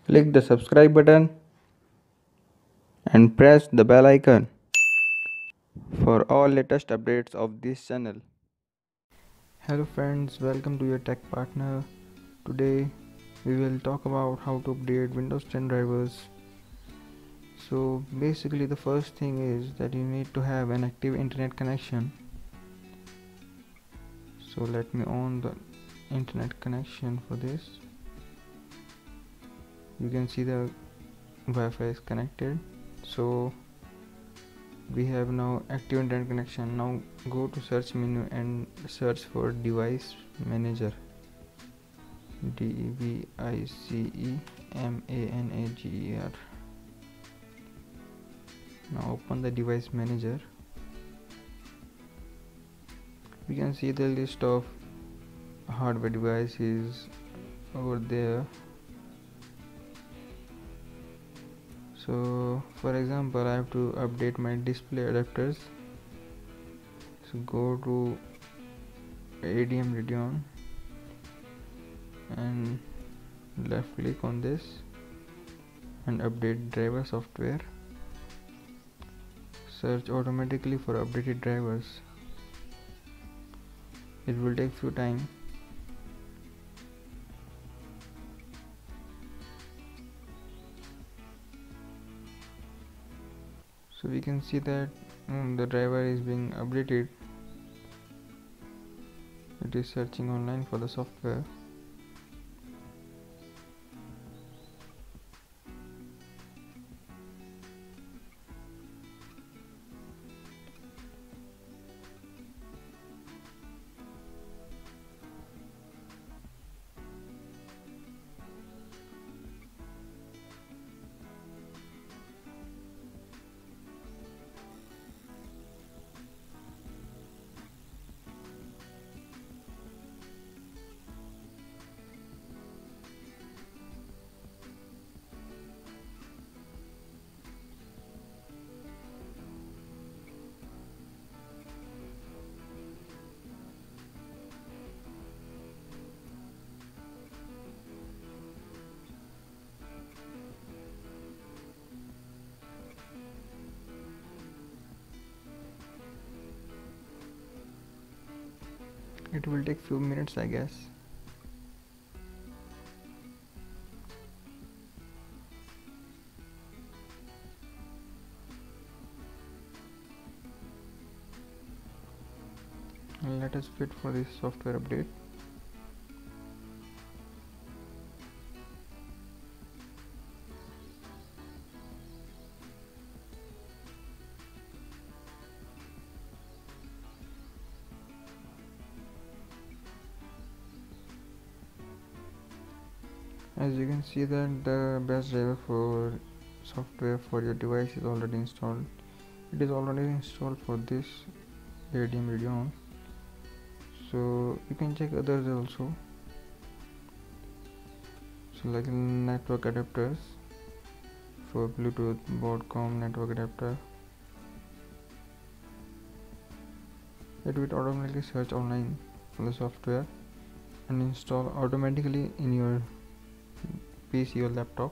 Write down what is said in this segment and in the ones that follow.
Click the subscribe button and press the bell icon for all latest updates of this channel. Hello friends, welcome to your tech partner. Today we will talk about how to update Windows 10 drivers. So basically the first thing is that you need to have an active internet connection. So let me on the internet connection for this. You can see the Wi-Fi is connected. So we have now active internet connection. Now go to search menu and search for device manager. DEVICEMANAGER. Now open the device manager. We can see the list of hardware devices over there. So for example, I have to update my display adapters. So go to ADM Radeon and left click on this and update driver software. Search automatically for updated drivers. It will take few time. So we can see that the driver is being updated. It is searching online for the software. It will take few minutes, I guess. And let us wait for this software update. As you can see that the best driver for software for your device is already installed. It is already installed for this ADM Radeon. So you can check others also. So like network adapters for Bluetooth, Broadcom network adapter. It will automatically search online for the software and install automatically in your PC or laptop.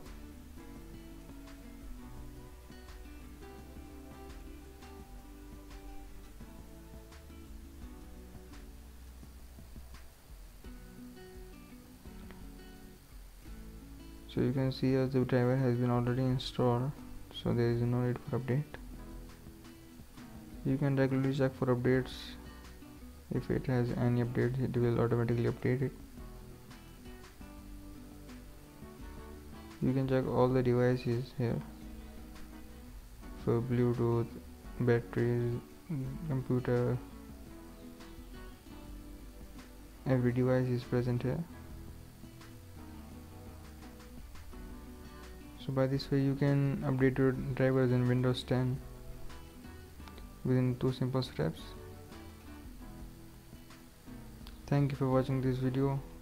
So you can see as the driver has been already installed, so there is no need for update. You can regularly check for updates. If it has any updates, it will automatically update it. You can check all the devices here for Bluetooth, batteries, computer. Every device is present here. So by this way you can update your drivers in Windows 10 within 2 simple steps. Thank you for watching this video.